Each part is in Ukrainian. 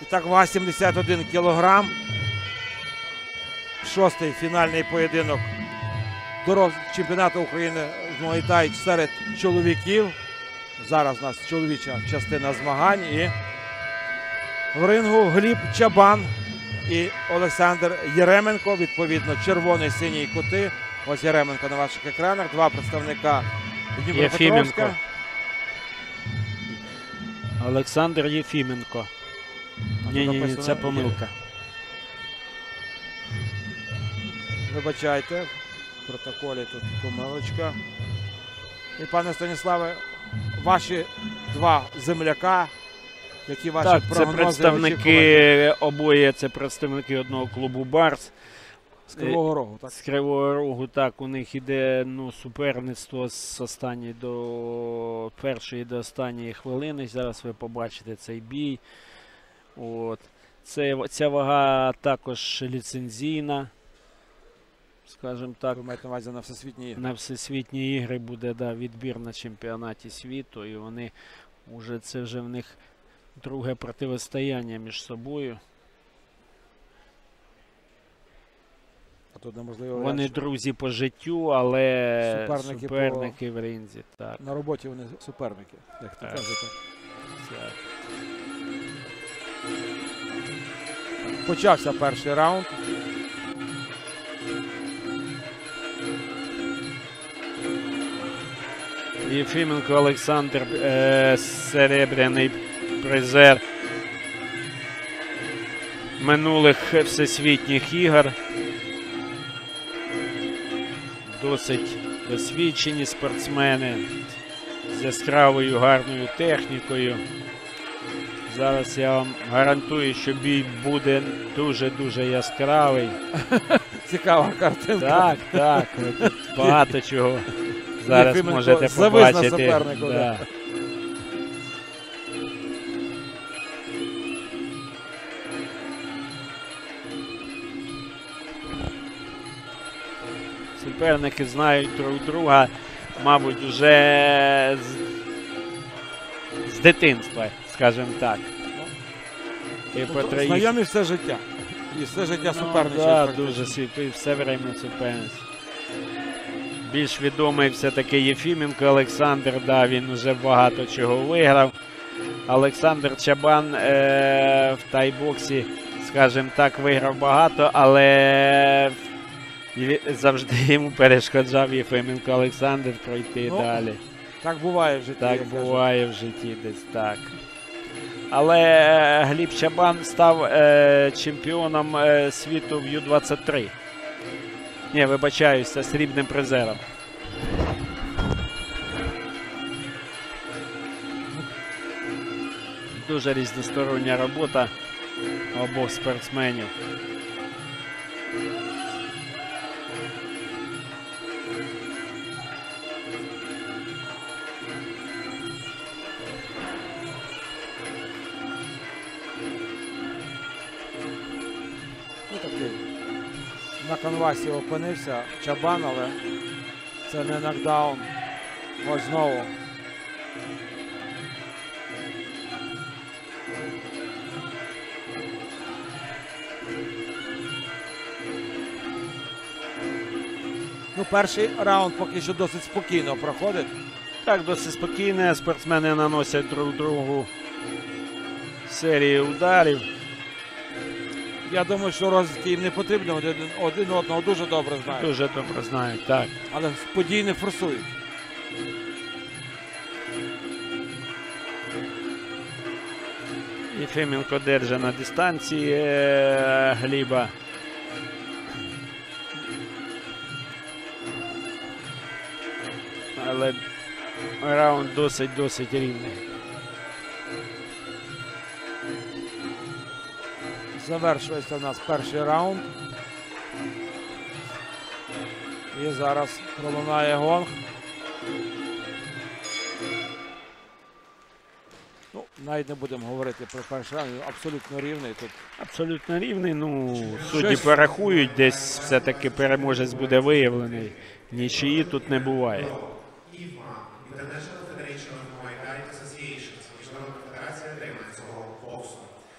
І так, вага 71 кілограм. Шостий фінальний поєдинок чемпіонату України з Муай-Тай серед чоловіків. Зараз у нас чоловіча частина змагань. І в рингу Гліб Чабан і Олександр Єременко. Відповідно, червоний, синій кути. Ось Єременко на ваших екранах. Два представника Дніпропетровська. Олександр Єфіменко. Ні, це помилка. Вибачайте, в протоколі тут помилочка. І, пане Станіславе, ваші два земляка, які ваші прогнози? Так, це представники, обоє це представники одного клубу «Барс». З Кривого Рогу, так? З Кривого Рогу, так. У них іде суперництво з першої до останньої хвилини. Зараз ви побачите цей бій. От. Ця вага також ліцензійна. Скажімо так. Ви маєте на увазі на всесвітні ігри? На всесвітні ігри буде відбір на чемпіонаті світу. І вони це вже в них друге протистояння між собою. Тут неможливо. Вони друзі по життю, але суперники в ринзі. Так. На роботі вони суперники, як то кажете. Почався перший раунд. Єфіменко Олександр, серебряний призер минулих всесвітніх ігор. Досить досвідчені спортсмени з яскравою гарною технікою. Зараз я вам гарантую, що бій буде дуже-дуже яскравий. Цікава картинка. Так, так. Багато чого зараз можете побачити. Да. Суперники знають друг друга, мабуть, вже з дитинства, скажімо так. Знайомі все життя. І все життя суперничають. Так, дуже все время суперництво. Більш відомий все-таки Єфіменко Олександр, да, він вже багато чого виграв. Олександр Чабан в тайбоксі, скажімо так, виграв багато, але завжди йому перешкоджав Єфіменко Олександр пройти далі. Так буває в житті. Так буває в житті десь, так. Але Гліб Чабан став чемпіоном світу в Ю-23. Ні, вибачаюся, срібним призером. Дуже різностороння робота обох спортсменів. На канвасі опинився Чабан, але це не нокдаун. Ось знову. Перший раунд поки що досить спокійно проходить. Так, досить спокійно. Спортсмени наносять друг другу серію ударів. Я думаю, що розвідки їм не потрібно, один одного дуже добре знають. Дуже добре знають, так. Але події не форсують. Єфіменко держить на дистанції Гліба. Але раунд досить рівний. Завершується у нас перший раунд. І зараз пролунає гонг. Навіть не будемо говорити про перший раунд. Абсолютно рівний тут. Абсолютно рівний. Судді порахують, десь все-таки переможець буде виявлений. Нічиї тут не буває.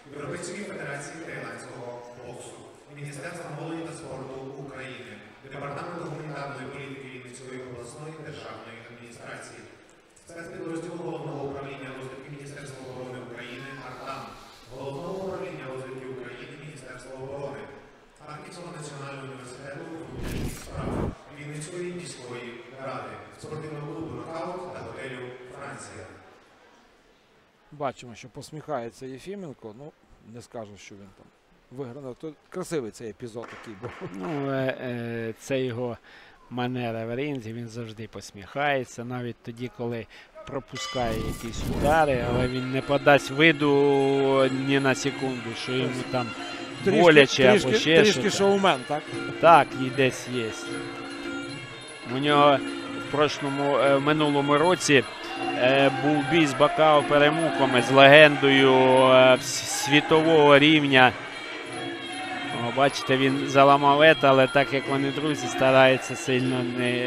Європейської федерації тайландського боксу, Міністерства молоді та спорту України, Департаменту гуманітарної політики Вінницької обласної державної адміністрації, спецпідрозділу Головного управління розвідки Міністерства оборони України «Артам», Головного управління розвідки України Міністерства оборони, Харківського національного університету внутрішніх справ, Вінницької міської ради, спортивного клубу «Нокаут» та готелю «Франція». Бачимо, що посміхається Єфіменко. Ну, не скажу, що він там виграв. То красивий цей епізод такий був. Ну, це його манера в ринзі, він завжди посміхається, навіть тоді, коли пропускає якісь удари, але він не подасть виду ні на секунду, що йому там боляче або ще трішки щось. шоумен, так? Так, і десь є. У нього в минулому році був бій з Бакао Перемуком, з легендою світового рівня. О, бачите, він заламав ета, але так як вони друзі, стараються сильно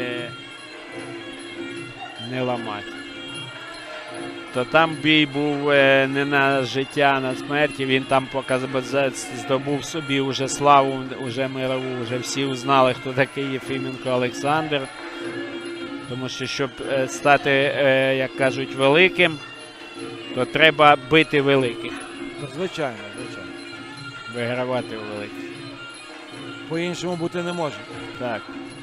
не ламати. То там бій був не на життя, а на смерті. Він там здобув собі вже славу, вже мирову, вже всі узнали, хто такий Єфіменко Олександр. Тому що, щоб стати, як кажуть, великим, то треба бити великих. Звичайно, звичайно. Вигравати у великих. По-іншому бути не може. Так.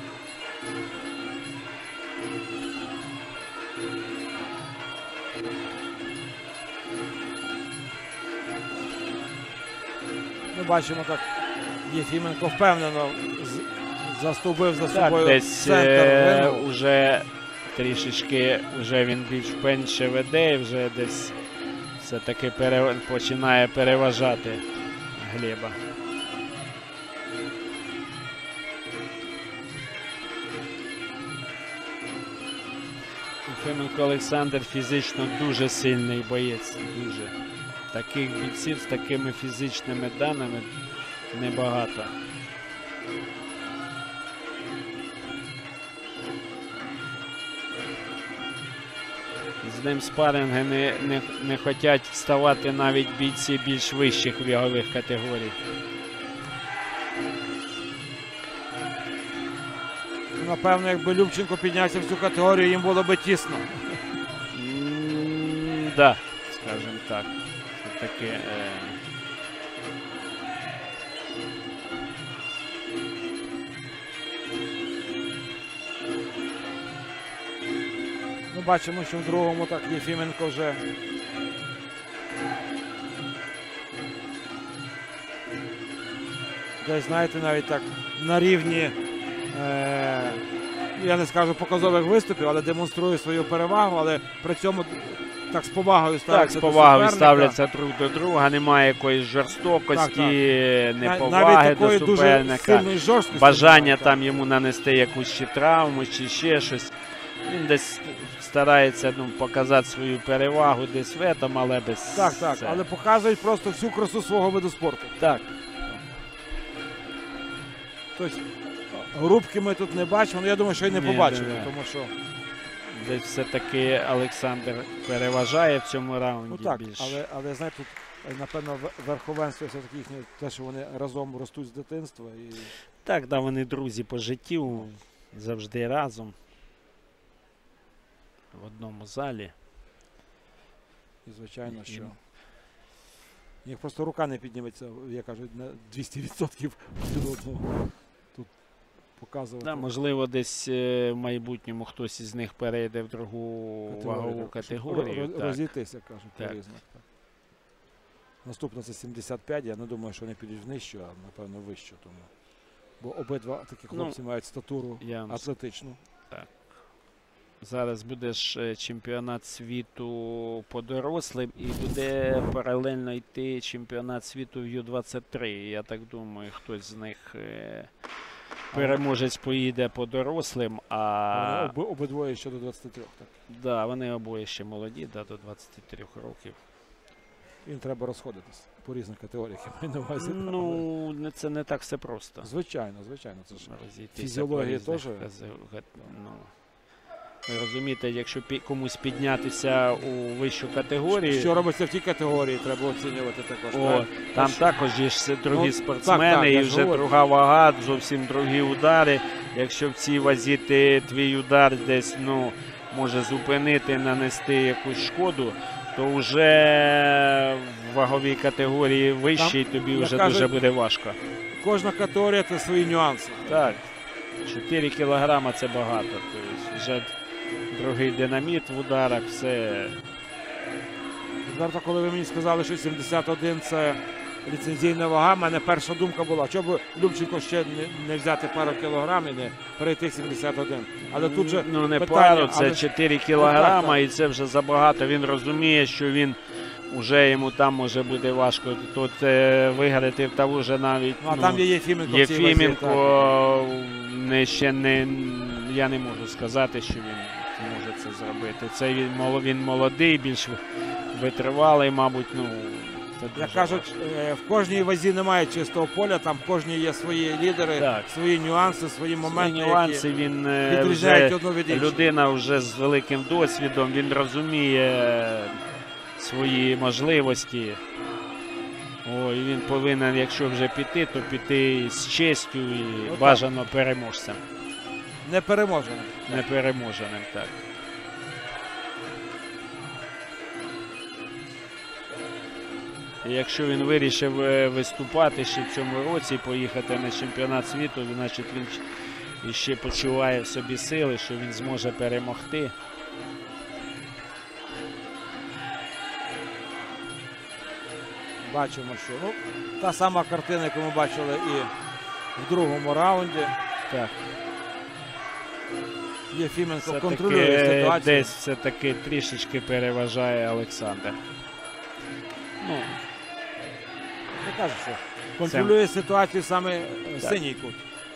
Ми бачимо, так Єфіменко впевнено заступив за Так, собою десь центр рингу. уже трішечки він більш впевненіше веде і вже десь все-таки починає переважати Глеба. Єфіменко Олександр фізично дуже сильний боєць. Дуже. Таких бійців з такими фізичними даними небагато. З ним спаринги не хочуть вставати навіть бійці більш вищих вагових категорій. Напевно, якби Любченко піднявся в цю категорію, їм було би тісно. Так, скажімо так. Все-таки... Ми бачимо, що в другому так Єфіменко вже десь, знаєте, навіть так на рівні, я не скажу показових виступів, але демонструє свою перевагу, але при цьому так з повагою ставляться Так, з повагою до суперника. ставляться друг до друга, немає якоїсь жорстокості, неповаги навіть до такої суперника, дуже сильної жорсткості бажання немає, там йому нанести якусь чи травму, чи ще щось. Він десь старається показати свою перевагу десь в этом, але без... Так, але показують просто всю красу свого виду спорту. Так. Тобто, грубки ми тут не бачимо, але я думаю, що і не побачимо, тому що... Десь все-таки Олександр переважає в цьому раунді. Ну так, більш. але знаєте, тут, напевно, верховенство все-таки їхнє, те, що вони разом ростуть з дитинства. І... Так, да, вони друзі по життю, завжди разом. В одному залі. І звичайно, що їх просто рука не підніметься, я кажу, на 200% один одного тут показувати. Да, можливо, десь в майбутньому хтось із них перейде в другу вагову категорію. Розійтися, кажуть, Так. по-різному. Наступно це 75, я не думаю, що вони підуть в нижчу, а напевно вищу. Тому. Бо обидва такі хлопці мають статуру атлетичну. Так. Зараз буде ж чемпіонат світу по дорослим і буде паралельно йти чемпіонат світу в Ю-23. Я так думаю, хтось з них переможець поїде по дорослим, а... Вони обидвоє ще до 23, так? Да, вони обоє ще молоді, да, до 23 років. Їм треба розходитись по різних категоріях, я маю на увазі. Ну, це не так все просто. Звичайно, це ж Розійтися фізіологія по різних теж. ну, Ви розумієте, якщо комусь піднятися у вищу категорію, Що робиться в тій категорії, треба оцінювати також. о, так? там також є ж другі Ну, спортсмени, так, і я ж вже говорю. друга вага, зовсім другі удари. Якщо в цій вазі твій удар десь може зупинити, нанести якусь шкоду, то вже в ваговій категорії вищій тобі як вже кажуть, дуже буде важко. Кожна категорія – це свої нюанси. Так, 4 кілограма це багато. Тобто вже другий динаміт в ударах, все. Відверто, коли ви мені сказали, що 71 – це ліцензійна вага, в мене перша думка була, що б Любченко ще не взяти пару кілограм і не перейти 71. Але тут же не питання, пару, це але ж- 4 кілограма, так. і це вже забагато. Він розуміє, що він уже йому там може бути важко. Тут виграти в того вже навіть. Ну, а там є Єфіменко в цій вазі, Єфіменко я не можу сказати, що він може це зробити. Це він молодий, більш витривалий, мабуть. Це Як дуже кажуть, важко. в кожній вазі немає чистого поля, там в кожній є свої лідери, Так. свої нюанси, свої моменти, Свої нюанси, які він відрізняють вже одну від іншої. людина вже з великим досвідом, він розуміє свої можливості. І він повинен, якщо вже піти, то піти з честю і Отак. бажано переможцем. Непереможені. Непереможеним, так. І якщо він вирішив виступати ще в цьому році і поїхати на чемпіонат світу, значить він ще почуває в собі сили, що він зможе перемогти. Бачимо, що та сама картина, яку ми бачили і в другому раунді. Так. Єфіменко Все-таки контролює ситуацію. десь все-таки трішечки переважає Олександр. Я кажу, що контролює ситуацію саме синій кут.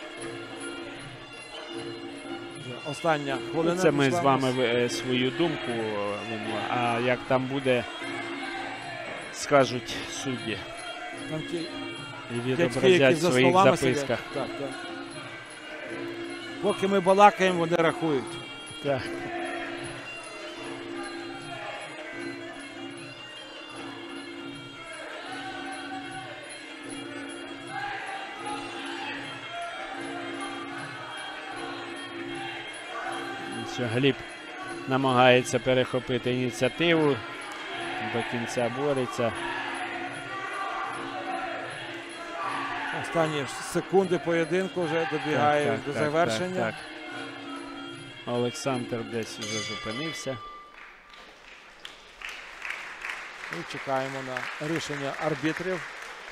Вже остання хвилина. Це ми пішла з в вами нас. свою думку вимовили. А як там буде, скажуть судді. Там ті І дядьки, які відобразять в за своїх столами записках. сидять. Так. Поки ми балакаємо, вони рахують. Так. Що Гліб намагається перехопити ініціативу, до кінця бореться. Останні секунди поєдинку вже добігає до завершення. Так. Олександр десь вже зупинився. І чекаємо на рішення арбітрів.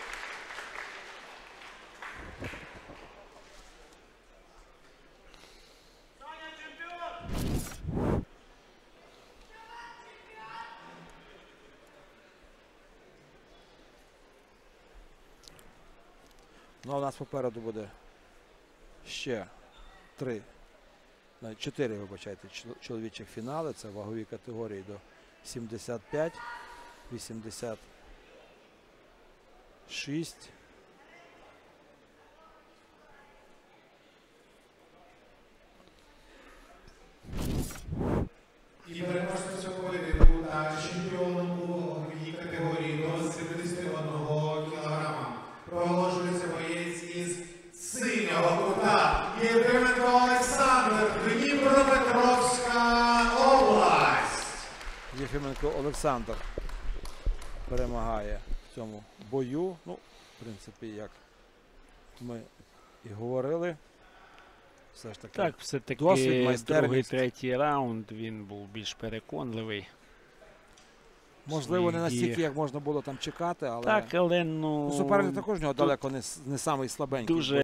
Ну, а у нас попереду буде ще 4, вибачайте, чоловічих фінали. Це вагові категорії до 75, 86. І переможцем цього поєдинку та чемпіоном у ваговій категорії до 71 кілограма проголошується боєць із синього кута Єфіменко Олександр, Дніпропетровська область. Єфіменко Олександр перемагає в цьому бою. Ну, в принципі, як ми і говорили, все ж таки. Так, все-таки Досвід, майстерність. другий, третій раунд він був більш переконливий. Можливо, не своїх настільки, діях. як можна було там чекати, але Так, але суперник також в нього далеко не самий слабенький. дуже